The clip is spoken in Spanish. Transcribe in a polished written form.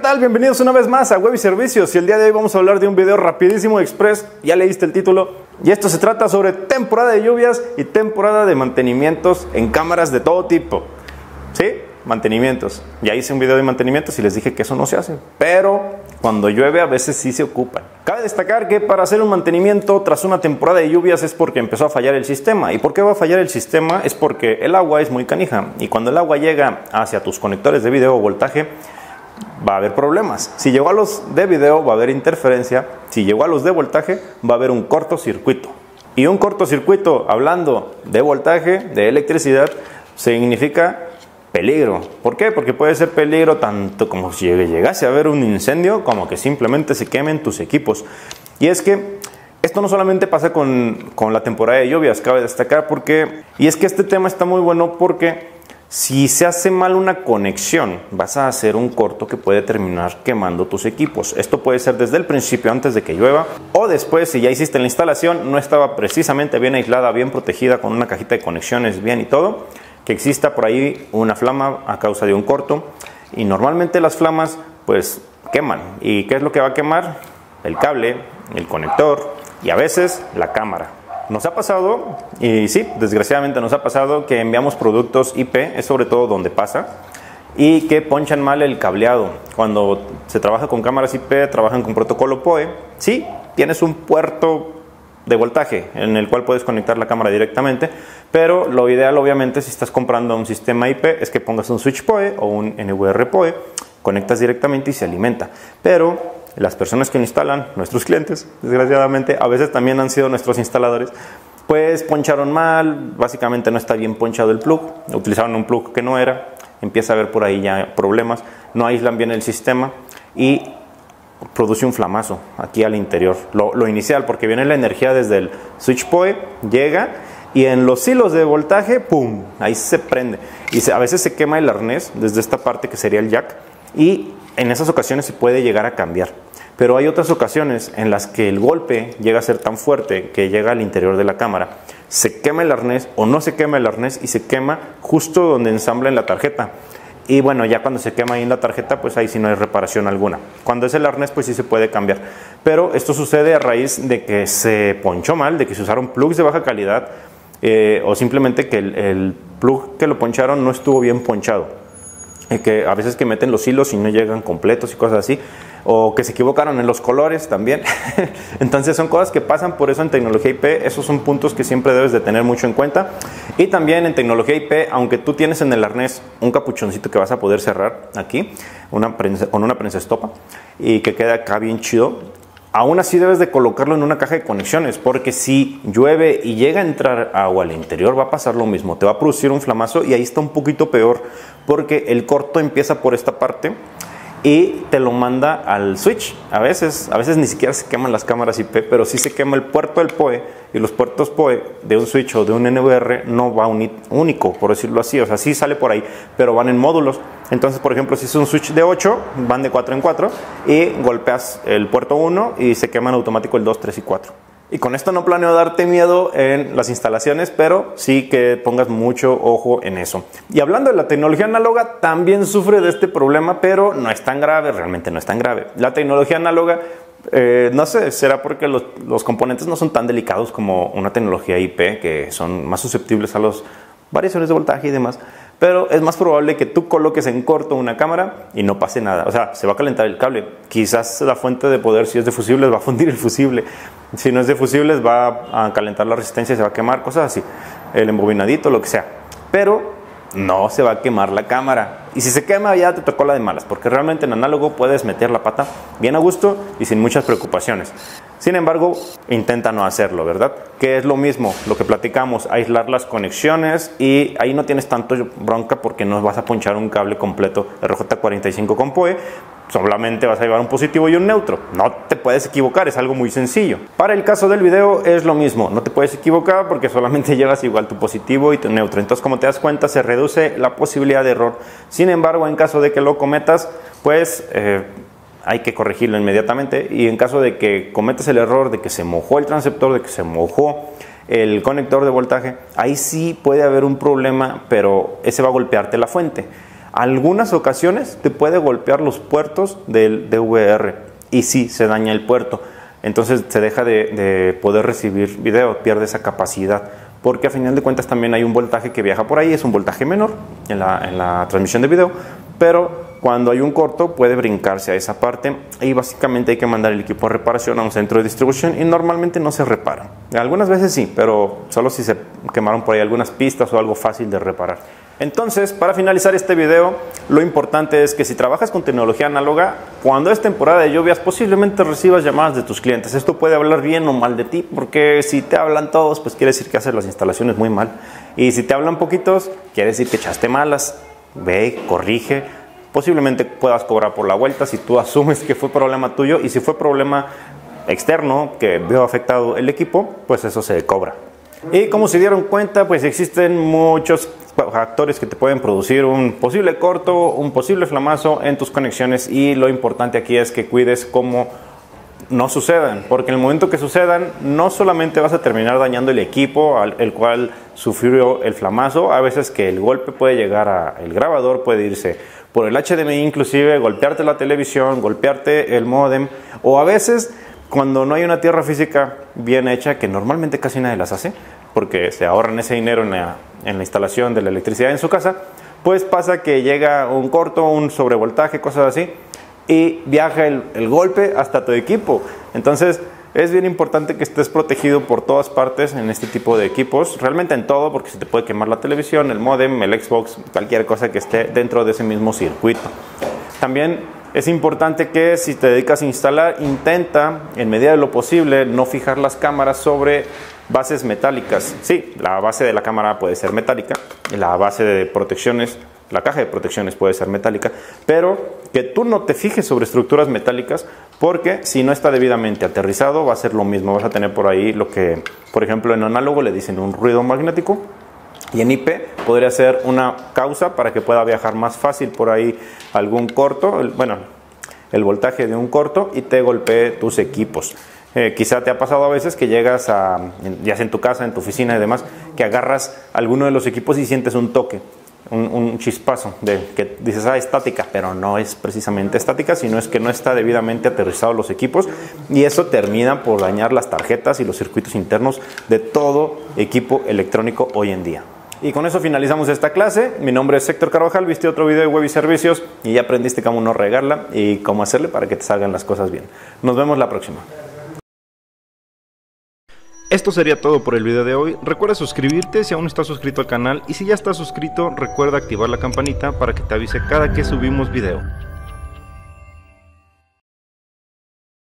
tal? Bienvenidos una vez más a Web y Servicios, y el día de hoy vamos a hablar de un video rapidísimo express. Ya leíste el título, y esto se trata sobre temporada de lluvias y temporada de mantenimientos en cámaras de todo tipo. ¿Sí? Mantenimientos. Ya hice un video de mantenimientos y les dije que eso no se hace, pero cuando llueve a veces sí se ocupan. Cabe destacar que para hacer un mantenimiento tras una temporada de lluvias es porque empezó a fallar el sistema. ¿Y por qué va a fallar el sistema? Es porque el agua es muy canija, y cuando el agua llega hacia tus conectores de video o voltaje va a haber problemas. Si llegó a los de video va a haber interferencia, si llegó a los de voltaje va a haber un cortocircuito. Y un cortocircuito, hablando de voltaje, de electricidad, significa peligro. ¿Por qué? Porque puede ser peligro tanto como si llegase a haber un incendio, como que simplemente se quemen tus equipos. Y es que esto no solamente pasa con la temporada de lluvias, cabe destacar y es que este tema está muy bueno porque si se hace mal una conexión, vas a hacer un corto que puede terminar quemando tus equipos. Esto puede ser desde el principio, antes de que llueva, o después, si ya hiciste la instalación, no estaba precisamente bien aislada, bien protegida, con una cajita de conexiones bien y todo, que exista por ahí una flama a causa de un corto. Y normalmente las flamas pues queman. ¿Y qué es lo que va a quemar? El cable, el conector y a veces la cámara. Nos ha pasado, y sí, desgraciadamente nos ha pasado, que enviamos productos IP, es sobre todo donde pasa, y que ponchan mal el cableado. Cuando se trabaja con cámaras IP, trabajan con protocolo PoE. Sí, tienes un puerto de voltaje en el cual puedes conectar la cámara directamente, pero lo ideal, obviamente, si estás comprando un sistema IP, es que pongas un switch PoE o un NVR PoE, conectas directamente y se alimenta. Pero las personas que lo instalan, nuestros clientes, desgraciadamente, a veces también han sido nuestros instaladores, pues poncharon mal, básicamente no está bien ponchado el plug, utilizaron un plug que no era, empieza a haber por ahí ya problemas, no aíslan bien el sistema y produce un flamazo aquí al interior, lo inicial, porque viene la energía desde el switch PoE, llega y en los hilos de voltaje, ¡pum!, ahí se prende y a veces se quema el arnés desde esta parte que sería el jack, y en esas ocasiones se puede llegar a cambiar. Pero hay otras ocasiones en las que el golpe llega a ser tan fuerte que llega al interior de la cámara, se quema el arnés o no se quema el arnés y se quema justo donde ensamblan la tarjeta. Y bueno, ya cuando se quema ahí en la tarjeta, pues ahí sí no hay reparación alguna. Cuando es el arnés, pues sí se puede cambiar. Pero esto sucede a raíz de que se ponchó mal, de que se usaron plugs de baja calidad, o simplemente que el plug que lo poncharon no estuvo bien ponchado. Que a veces que meten los hilos y no llegan completos y cosas así, o que se equivocaron en los colores también. Entonces son cosas que pasan, por eso en tecnología IP esos son puntos que siempre debes de tener mucho en cuenta. Y también en tecnología IP, aunque tú tienes en el arnés un capuchoncito que vas a poder cerrar aquí con una prensa estopa y que queda acá bien chido, aún así debes de colocarlo en una caja de conexiones, porque si llueve y llega a entrar agua al interior va a pasar lo mismo, te va a producir un flamazo y ahí está un poquito peor, porque el corto empieza por esta parte y te lo manda al switch. A veces ni siquiera se queman las cámaras IP, pero sí se quema el puerto del PoE, y los puertos PoE de un switch o de un NVR no va único, por decirlo así, o sea, sí sale por ahí, pero van en módulos. Entonces, por ejemplo, si es un switch de 8, van de 4 en 4 y golpeas el puerto 1 y se queman automático el 2, 3 y 4. Y con esto no planeo darte miedo en las instalaciones, pero sí que pongas mucho ojo en eso. Y hablando de la tecnología análoga, también sufre de este problema, pero no es tan grave, realmente no es tan grave. La tecnología análoga, no sé, será porque los componentes no son tan delicados como una tecnología IP, que son más susceptibles a las variaciones de voltaje y demás. Pero es más probable que tú coloques en corto una cámara y no pase nada. O sea, se va a calentar el cable. Quizás la fuente de poder, si es de fusibles, va a fundir el fusible. Si no es de fusibles, va a calentar la resistencia y se va a quemar, cosas así. El embobinadito, lo que sea. Pero no se va a quemar la cámara. Y si se quema, ya te tocó la de malas, porque realmente en análogo puedes meter la pata bien a gusto y sin muchas preocupaciones. Sin embargo, intenta no hacerlo, ¿verdad? Que es lo mismo, lo que platicamos, aislar las conexiones, y ahí no tienes tanto bronca porque no vas a ponchar un cable completo RJ45 con PoE, solamente vas a llevar un positivo y un neutro. No te puedes equivocar, es algo muy sencillo. Para el caso del video es lo mismo, no te puedes equivocar porque solamente llevas igual tu positivo y tu neutro. Entonces, como te das cuenta, se reduce la posibilidad de error. Sin embargo, en caso de que lo cometas, pues hay que corregirlo inmediatamente, y en caso de que cometas el error de que se mojó el transceptor, de que se mojó el conector de voltaje, ahí sí puede haber un problema, pero ese va a golpearte la fuente. algunas ocasiones te puede golpear los puertos del DVR y sí, se daña el puerto. Entonces se deja de poder recibir video, pierde esa capacidad. Porque a final de cuentas también hay un voltaje que viaja por ahí, es un voltaje menor en la transmisión de video, pero cuando hay un corto puede brincarse a esa parte y básicamente hay que mandar el equipo a reparación a un centro de distribución y normalmente no se reparan. Algunas veces sí, pero solo si se quemaron por ahí algunas pistas o algo fácil de reparar. Entonces, para finalizar este video, lo importante es que si trabajas con tecnología análoga, cuando es temporada de lluvias, posiblemente recibas llamadas de tus clientes. Esto puede hablar bien o mal de ti, porque si te hablan todos, pues quiere decir que haces las instalaciones muy mal. Y si te hablan poquitos, quiere decir que echaste malas. Ve, corrige. Posiblemente puedas cobrar por la vuelta si tú asumes que fue problema tuyo, y si fue problema externo que veo afectado el equipo, pues eso se cobra. Y como se dieron cuenta, pues existen muchos factores que te pueden producir un posible corto, un posible flamazo en tus conexiones, y lo importante aquí es que cuides cómo no sucedan, porque en el momento que sucedan no solamente vas a terminar dañando el equipo el cual sufrió el flamazo, a veces que el golpe puede llegar al grabador, puede irse por el HDMI, inclusive golpearte la televisión, golpearte el módem, o a veces cuando no hay una tierra física bien hecha, que normalmente casi nadie las hace porque se ahorran ese dinero en la instalación de la electricidad en su casa, pues pasa que llega un corto, un sobrevoltaje, cosas así, y viaja el golpe hasta tu equipo. Entonces es bien importante que estés protegido por todas partes en este tipo de equipos, realmente en todo, porque se te puede quemar la televisión, el módem, el Xbox, cualquier cosa que esté dentro de ese mismo circuito. También es importante que si te dedicas a instalar, intenta en medida de lo posible no fijar las cámaras sobre bases metálicas. Sí, la base de la cámara puede ser metálica, la base de protecciones, la caja de protecciones puede ser metálica, pero que tú no te fijes sobre estructuras metálicas, porque si no está debidamente aterrizado va a ser lo mismo. Vas a tener por ahí lo que, por ejemplo, en análogo le dicen un ruido magnético, y en IP podría ser una causa para que pueda viajar más fácil por ahí algún corto, el voltaje de un corto, y te golpee tus equipos. Quizá te ha pasado a veces que llegas ya sea en tu casa, en tu oficina y demás, que agarras alguno de los equipos y sientes un toque, un chispazo, que dices, estática, pero no es precisamente estática, sino es que no está debidamente aterrizado los equipos, y eso termina por dañar las tarjetas y los circuitos internos de todo equipo electrónico hoy en día. Y con eso finalizamos esta clase. Mi nombre es Héctor Carvajal, viste otro video de web y servicios y ya aprendiste cómo no regarla y cómo hacerle para que te salgan las cosas bien. Nos vemos la próxima. Esto sería todo por el video de hoy. Recuerda suscribirte si aún no estás suscrito al canal, y si ya estás suscrito, recuerda activar la campanita para que te avise cada que subimos video.